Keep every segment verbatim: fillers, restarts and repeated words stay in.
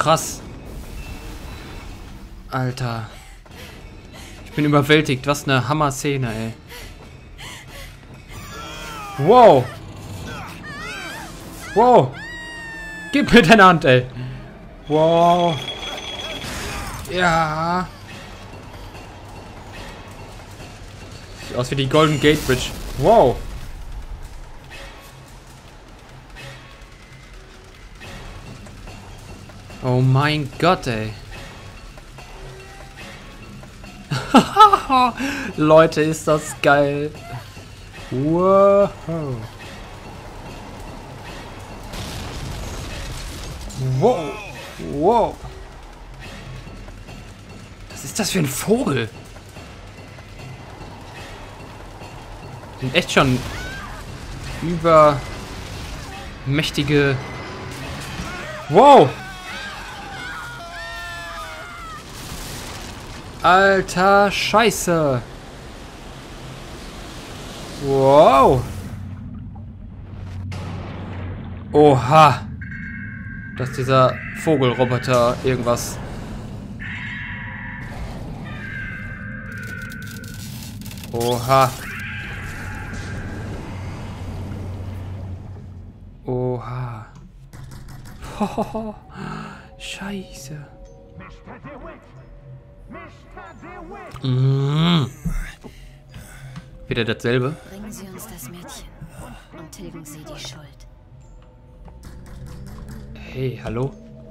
krass. Alter. Ich bin überwältigt. Was eine Hammer-Szene, ey. Wow. Wow. Gib mir deine Hand, ey. Wow. Ja. Sieht aus wie die Golden Gate Bridge. Wow. Oh mein Gott, ey. Leute, ist das geil. Wow. Wow. Wow. Was ist das für ein Vogel? Sind echt schon übermächtige... Wow. Alter Scheiße. Wow. Oha. Dass dieser Vogelroboter irgendwas... Oha. Oha. Hohoho. Scheiße. Mmh. Wieder dasselbe. Bringen Sie uns das Mädchen und tilgen Sie die Schuld. Hey, hallo?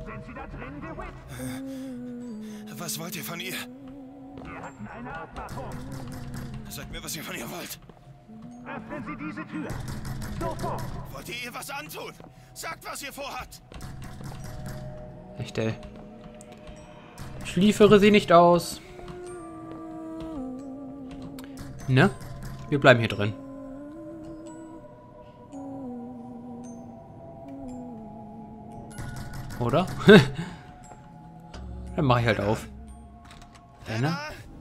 Was wollt ihr von ihr? Wir hatten eine Abmachung. Sagt mir, was ihr von ihr wollt. Öffnen Sie diese Tür. Sofort. Wollt ihr ihr was antun? Sagt, was ihr vorhabt. Echt, ey. Schliefere sie nicht aus. Ne? Wir bleiben hier drin. Oder? Dann mache ich halt auf. Ja, ne?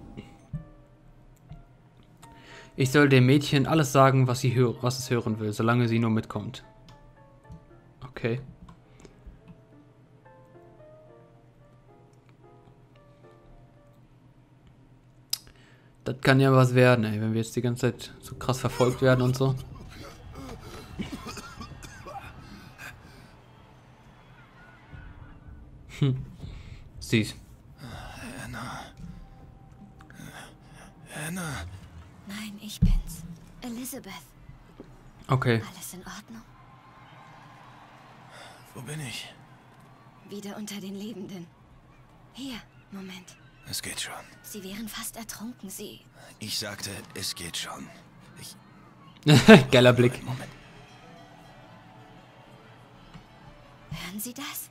Ich soll dem Mädchen alles sagen, was sie hör was es hören will, solange sie nur mitkommt. Okay. Das kann ja was werden, ey, wenn wir jetzt die ganze Zeit so krass verfolgt werden und so. Hm. Süß. Anna. Anna. Nein, ich bin's. Elizabeth. Okay. Alles in Ordnung? Wo bin ich? Wieder unter den Lebenden. Hier, Moment. Es geht schon. Sie wären fast ertrunken, Sie. Ich sagte, es geht schon. Ich... Geiler Blick. Moment. Hören Sie das?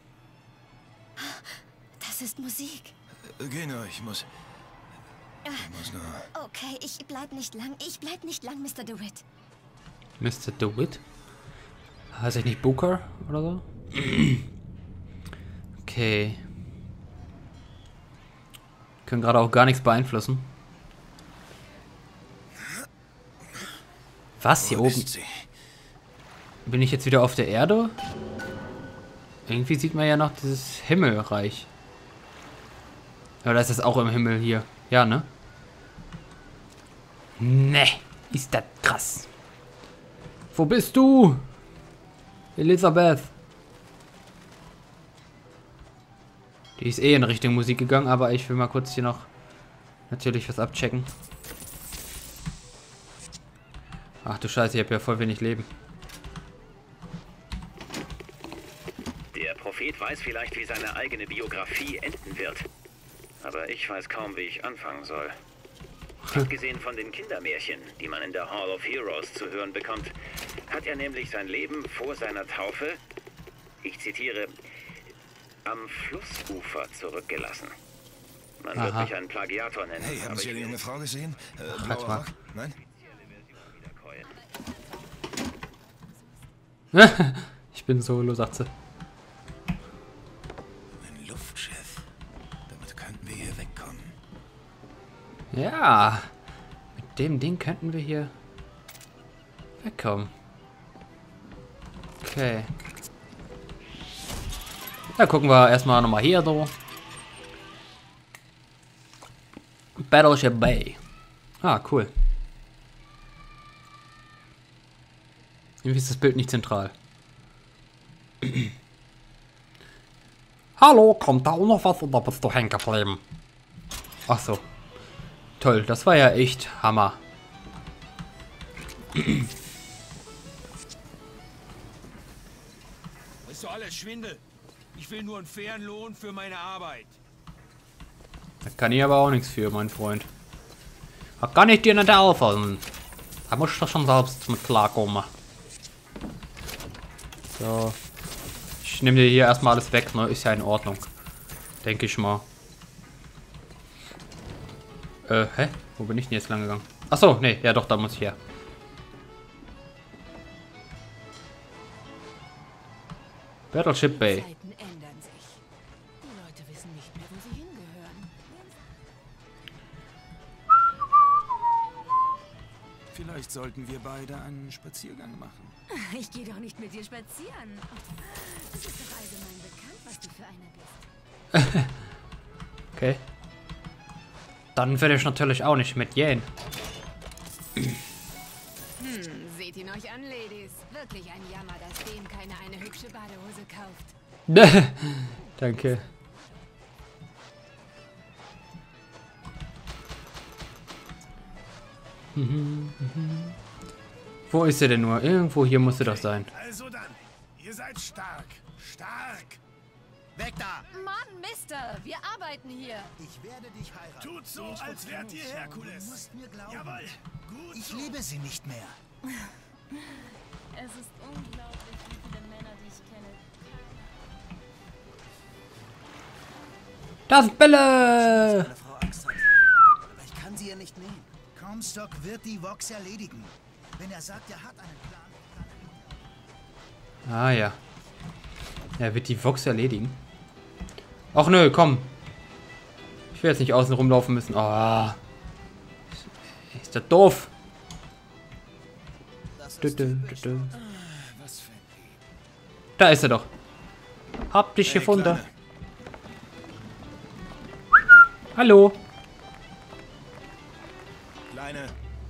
Das ist Musik. Äh, Geh nur, ich muss... Ich muss nur... Okay, ich bleib nicht lang. Ich bleib nicht lang, Mister DeWitt. Mister DeWitt? Heißt ich nicht Booker oder so? Okay. Können gerade auch gar nichts beeinflussen. Was? Hier Wo oben? ist sie? Bin ich jetzt wieder auf der Erde? Irgendwie sieht man ja noch dieses Himmelreich. Oder ist das auch im Himmel hier? Ja, ne? Ne, ist das krass. Wo bist du? Elizabeth. Die ist eh in Richtung Musik gegangen, aber ich will mal kurz hier noch natürlich was abchecken. Ach du Scheiße, ich habe ja voll wenig Leben. Der Prophet weiß vielleicht, wie seine eigene Biografie enden wird. Aber ich weiß kaum, wie ich anfangen soll. Abgesehen von den Kindermärchen, die man in der Hall of Heroes zu hören bekommt, hat er nämlich sein Leben vor seiner Taufe, ich zitiere, am Flussufer zurückgelassen. Man wird Aha. mich einen Plagiator nennen. Hey, haben aber Sie ich eine will junge Frau gesehen? Äh, Ach, blauer mal. Rock? Nein? Ich bin solo, sagt sie. Ein Luftschiff. Damit könnten wir hier wegkommen. Ja, mit dem Ding könnten wir hier wegkommen. Okay. Ja, gucken wir erstmal nochmal hier so. Battleship Bay. Ah, cool. Irgendwie ist das Bild nicht zentral. Hallo, kommt da auch noch was oder bist du hängen geblieben? Ach so. Toll, das war ja echt Hammer. Das ist doch alles Schwindel. Ich will nur einen fairen Lohn für meine Arbeit. Da kann ich aber auch nichts für, mein Freund. Da kann ich dir nicht helfen. Da musst du schon selbst mit klarkommen. So. Ich nehme dir hier erstmal alles weg, ne? Ist ja in Ordnung. Denke ich mal. Äh, hä? Wo bin ich denn jetzt lang gegangen? Achso, nee, ja doch, da muss ich her. Battleship Bay. Zeiten ändern sich. Die Leute wissen nicht mehr, wo sie hingehören. Vielleicht sollten wir beide einen Spaziergang machen. Ich gehe doch nicht mit dir spazieren. Es ist doch allgemein bekannt, was du für einer bist. Okay. Dann werde ich natürlich auch nicht mit gehen. Hm, seht ihn euch an, Ladies. Wirklich ein Jammer, dass dem keiner eine hübsche Badehose kauft. Danke. Wo ist er denn nur? Irgendwo hier muss er doch sein. Also dann, ihr seid stark. Stark. Weg da! Mann, Mister, wir arbeiten hier. Ich werde dich heiraten. Tut so, als wärt ihr Herkules. Du musst mir glauben. Jawohl. Gut Ich so. liebe sie nicht mehr. Es ist unglaublich, wie viele Männer, die ich kenne. Das Bälle! Meine Frau Angst hat. Aber ich kann sie ja nicht nehmen. Comstock wird die Vox erledigen. Wenn er sagt, er hat einen Plan. Ah ja. Er wird die Vox erledigen. Ach nö, komm. Ich will jetzt nicht außen rumlaufen müssen. Oh. Ist das doof. Das Dü, ist dü, typisch. dü, dü. Was für ein Lied. Da ist er doch. Hab dich Hey, gefunden. Kleine. Hallo. Kleine.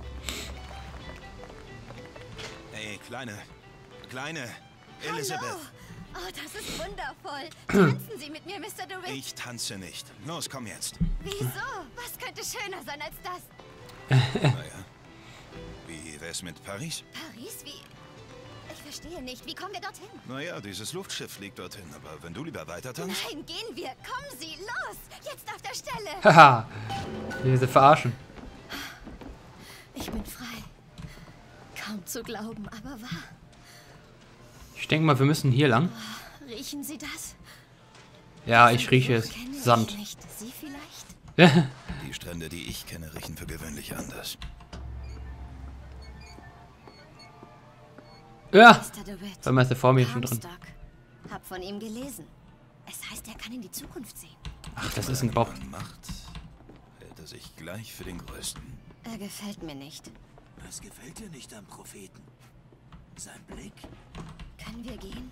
Hey, Kleine. Kleine. Elisabeth. Hallo. Oh, das ist wundervoll. Tanzen Sie mit mir, Mister DeWitt. Ich tanze nicht. Los, komm jetzt. Wieso? Was könnte schöner sein als das? Naja. Wie wär's mit Paris? Paris? Wie? Ich verstehe nicht. Wie kommen wir dorthin? Naja, dieses Luftschiff fliegt dorthin. Aber wenn du lieber weiter tanzt... Nein, gehen wir. Kommen Sie, los. Jetzt auf der Stelle. Haha. Diese verarschen. Ich bin frei. Kaum zu glauben, aber wahr. Ich denke mal, wir müssen hier lang. Riechen Sie das? Ja, ich rieche es. Kenne ich Sand. nicht. Sie vielleicht? Die Strände, die ich kenne, riechen für gewöhnlich anders. Ja. Mister DeWitt. Weil man ist vor mir schon drin. Comstock. Hab von ihm gelesen. Es heißt, er kann in die Zukunft sehen. Ach, das ist ein Bob. Wenn man macht, hält er sich gleich für den Größten. Er gefällt mir nicht. Was gefällt dir nicht am Propheten? Sein Blick? Können wir gehen?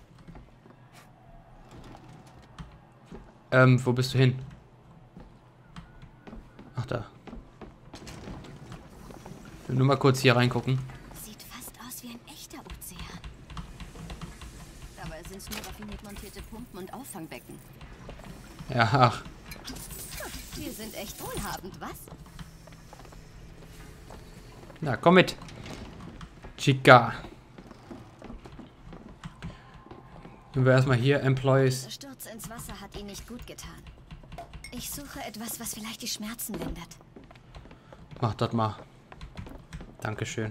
Ähm, wo bist du hin? Ach, da. Ich will nur mal kurz hier reingucken. Sieht fast aus wie ein echter Ozean. Dabei sind es nur raffiniert montierte Pumpen und Auffangbecken. Ja, ach. Wir sind echt wohlhabend, was? Na, komm mit. Chica. Nehmen wir erstmal hier Employees. Der Sturz ins Wasser hat ihn nicht gut getan. Ich suche etwas, was vielleicht die Schmerzen lindert. Mach das mal. Dankeschön.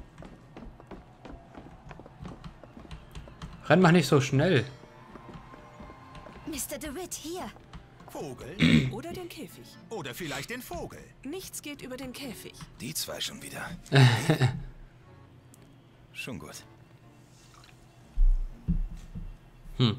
Renn mal nicht so schnell. Mister DeWitt, hier. Vogel oder den Käfig. Oder vielleicht den Vogel. Nichts geht über den Käfig. Die zwei schon wieder. Schon gut. Hm.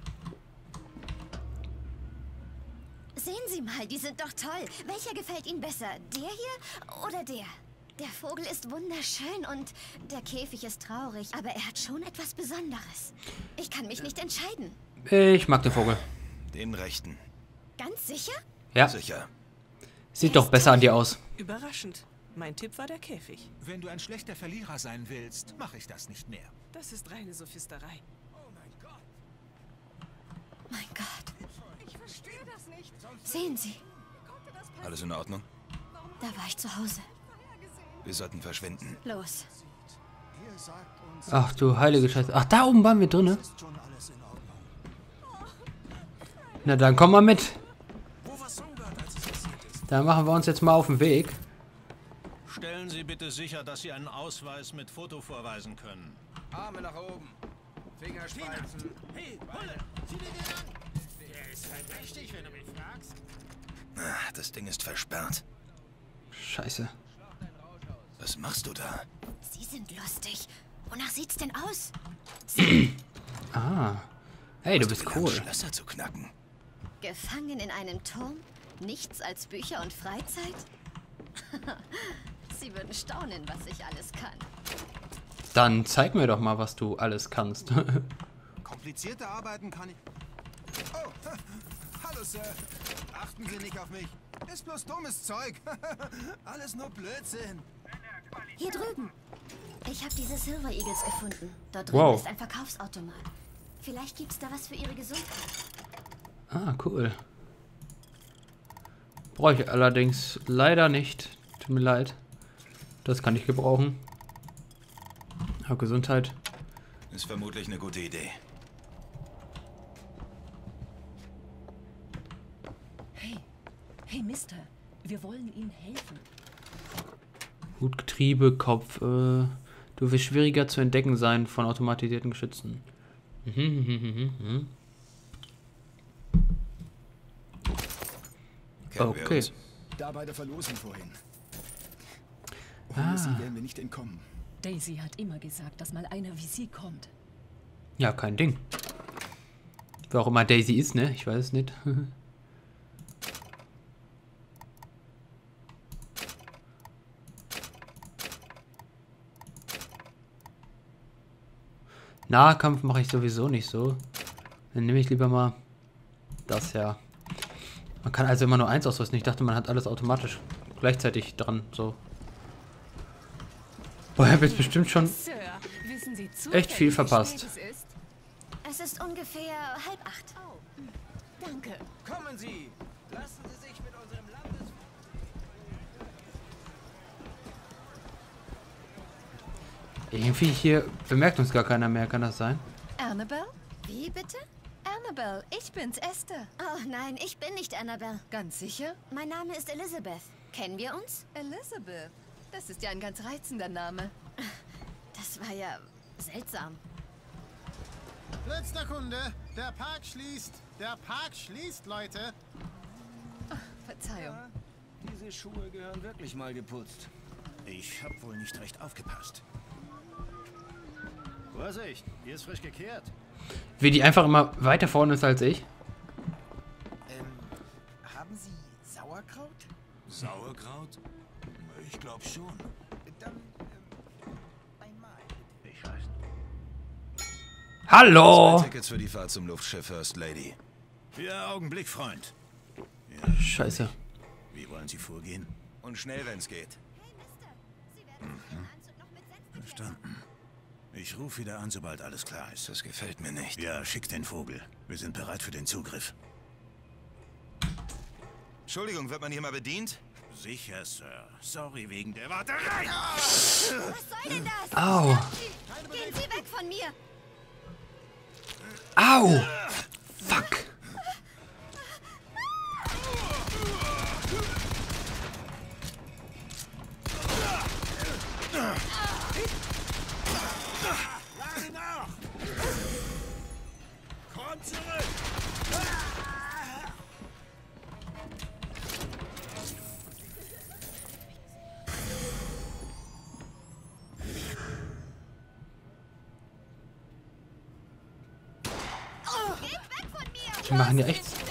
Sehen Sie mal, die sind doch toll. Welcher gefällt Ihnen besser? Der hier oder der? Der Vogel ist wunderschön und der Käfig ist traurig, aber er hat schon etwas Besonderes. Ich kann mich nicht entscheiden. Ich mag den Vogel. Den rechten. Ganz sicher? Ja, Sicher. sieht doch besser an dir aus. Überraschend. Mein Tipp war der Käfig. Wenn du ein schlechter Verlierer sein willst, mache ich das nicht mehr. Das ist reine Sophisterei. Mein Gott. Sehen Sie, Alles in Ordnung? da war ich zu Hause. Wir sollten verschwinden. Los. Ach du heilige Scheiße. Ach, da oben waren wir drin, ne? Na dann komm mal mit. Dann machen wir uns jetzt mal auf den Weg. Stellen Sie bitte sicher, dass Sie einen Ausweis mit Foto vorweisen können. Arme nach oben. Finger spreizen. Hey, Wolle, zieh dir den an. Der ist halt mächtig, wenn du mich fragst. Ah, das Ding ist versperrt. Scheiße. Was machst du da? Sie sind lustig. Wonach sieht's denn aus? Ah. Hey, du Hast bist gelernt, cool. Schlösser zu knacken. Gefangen in einem Turm? Nichts als Bücher und Freizeit? Sie würden staunen, was ich alles kann. Dann zeig mir doch mal, was du alles kannst. Komplizierte Arbeiten kann ich... Oh, hallo Sir. Achten Sie nicht auf mich. Ist bloß dummes Zeug. Alles nur Blödsinn. Hier drüben. Ich habe diese Silver Eagles gefunden. Dort drüben Wow. ist ein Verkaufsautomat. Vielleicht gibt's da was für Ihre Gesundheit. Ah, cool. Brauche ich allerdings leider nicht. Tut mir leid. Das kann ich gebrauchen. Aber Gesundheit. Ist vermutlich eine gute Idee. Hey, hey Mister, wir wollen Ihnen helfen. Gut Getriebe, Kopf. Äh, du wirst schwieriger zu entdecken sein von automatisierten Geschützen. Mhm, mhm, mhm, mhm. Kennen wir Okay. uns? Da bei der Verlosung vorhin. Ah. Ohne Sie werden wir nicht entkommen. Daisy hat immer gesagt, dass mal einer wie Sie kommt. Ja, kein Ding. Wer auch immer Daisy ist, ne? Ich weiß es nicht. Nahkampf mache ich sowieso nicht so. Dann nehme ich lieber mal das her. Man kann also immer nur eins ausrüsten. Ich dachte, man hat alles automatisch gleichzeitig dran. So. Boah, ich habe jetzt bestimmt schon Sir, wissen Sie echt viel zufällig, wie verpasst. spät es ist? Es ist ungefähr halb acht. Oh, danke. Kommen Sie. Lassen Sie sich mit unserem Landes... Irgendwie hier bemerkt uns gar keiner mehr. Kann das sein? Annabelle? Wie bitte? Annabelle, ich bin's, Esther. Oh nein, ich bin nicht Annabelle. Ganz sicher? Mein Name ist Elizabeth. Kennen wir uns? Elizabeth. Das ist ja ein ganz reizender Name. Das war ja seltsam. Letzter Kunde. Der Park schließt. Der Park schließt, Leute. Verzeihung. Diese Schuhe gehören wirklich mal geputzt. Ich hab wohl nicht recht aufgepasst. Vorsicht, hier ist frisch gekehrt. Wie die einfach immer weiter vorne ist als ich. Ähm, haben Sie Sauerkraut? Sauerkraut? Ich glaube schon. Dann, ähm, einmal. Ich weiß. Hallo! Zwei Tickets für die Fahrt zum Luftschiff First Lady. Ja, Augenblick, Freund. Scheiße. Wie wollen Sie vorgehen? Und schnell, wenn es geht. Hey, Mister. Sie werden Ihren Anzug noch mit Senf Verstanden. Ich rufe wieder an, sobald alles klar ist. Das gefällt mir nicht. Ja, schick den Vogel. Wir sind bereit für den Zugriff. Entschuldigung, wird man hier mal bedient? Sicher, Sir. Sorry wegen der Warterei. Was soll denn das? Au. Gehen Sie weg von mir! Au! Fuck! Lade nach! Komm zurück! Geht weg von mir! Die machen ja echt